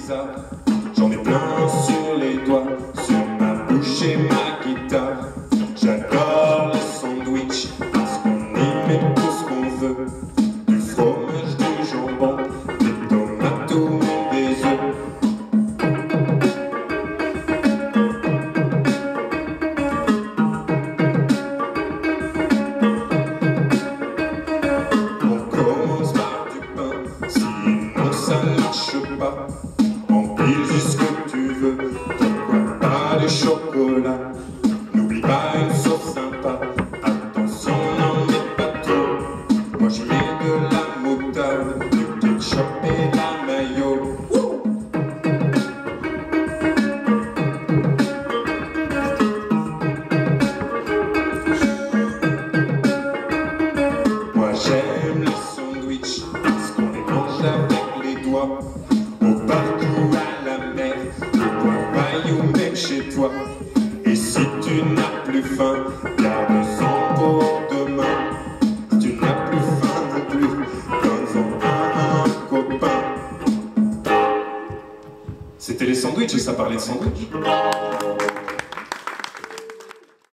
bizarre. J'en ai plein sur les doigts, sur ma bouche et ma guitare. J'adore les sandwichs, parce qu'on y met tout ce qu'on veut. Du fromage, du jambon, des tomates ou des œufs. On commence par du pain, sinon ça ne marche pas. Empile juste ce que tu veux, pourquoi pas du chocolat. N'oublie pas une sauce sympa, attention n'en mets pas trop. Moi j'y mets de la moutarde, du ketchup et de la mayo. Moi j'aime les sandwichs, parce qu'on les mange avec les doigts. Au partout à la mer, au Hawaï ou même chez toi. Et si tu n'as plus faim, garde-en pour demain. Si tu n'as plus faim non plus, donne-en un copain. C'était les sandwichs et ça parlait de sandwich.